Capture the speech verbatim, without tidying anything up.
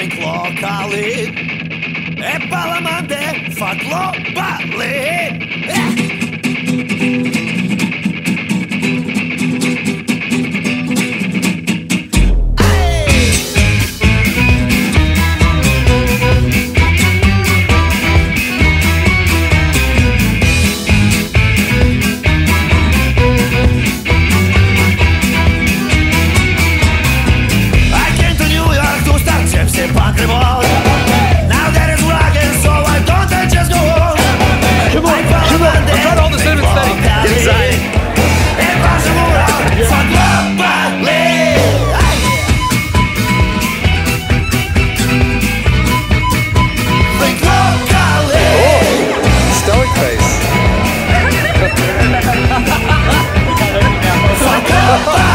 think locally e palamande fa globally. Now that it's rocking, so why don't I just go home? Come on, come on. I'm trying to hold the center steady. Get inside. Oh, stoic face.